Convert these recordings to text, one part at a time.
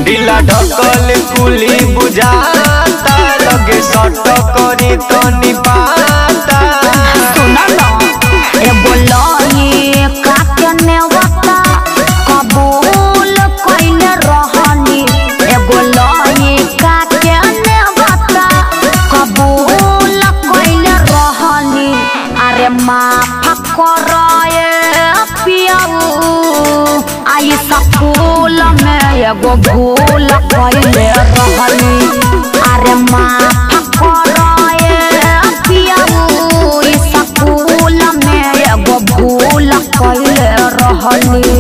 ढीला ढकल कुली बुझाता लगे सट करी तो निपाता सुना ना ए बोलो ये काके नेवता कबूल कइले रहनी ए बोलो ये काके नेवता कबूल कइले रहनी अरे माफ करे पियाऊ आई स्कूल में एगो भूल कइले रहनी अरे माफ करे पियाऊ स्कूल में एगो भूल कइले रहनी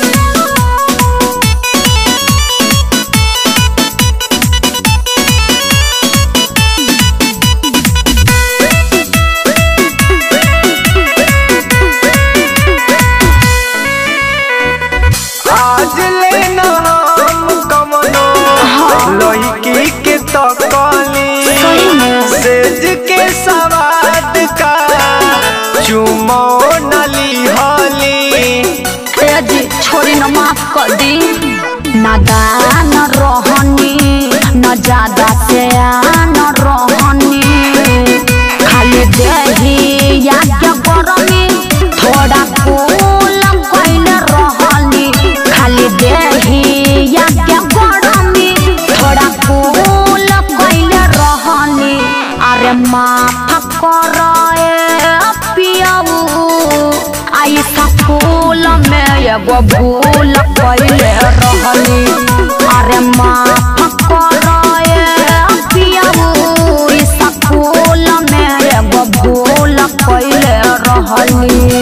आज लेना हम कमनो लड़की के तकली सेज के सवाद का चुमो नली हली जी छोरी न माफ कर दी नादान रहनी न ज्यादा से न रहनी खाली देही या क्या करनी थोड़ा कूल कइले रहनी खाली देही या क्या करनी थोड़ा कूल कइले रहनी अरे माफ करे पियाऊ आई स्कूल में एगो भूल कइले रहनी अरे माफ करे पियाऊ स्कूल में एगो भूल कइले रहनी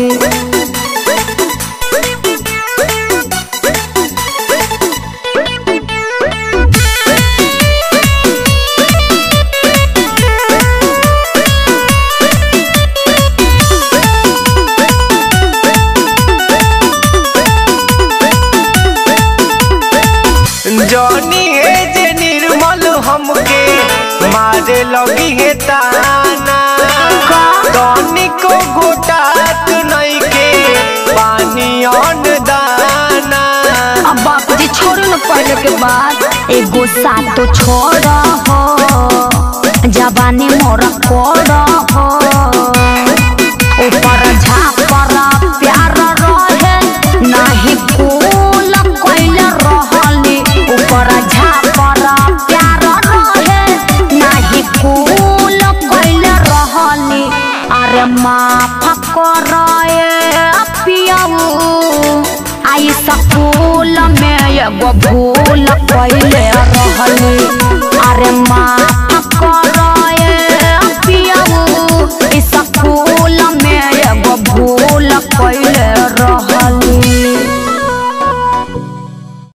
जॉनी है जे निर्मल हमके मारे लगी है ताना तनी को घोटात नहीं के पानी ऑन दाना अब बाप जी छोड़ न पहले के बाद एगो साथ तो छोड़ हो जवानी मोरा कोड़ हो ऊपर झापर प्यार रहे नहीं कूल कइले रहली ऊपर झापर प्यार रहे नहीं कूल कइले रहली अरे माफ करे पियाऊ आई स्कूल में एगो भूल कइले रहली अरे माँ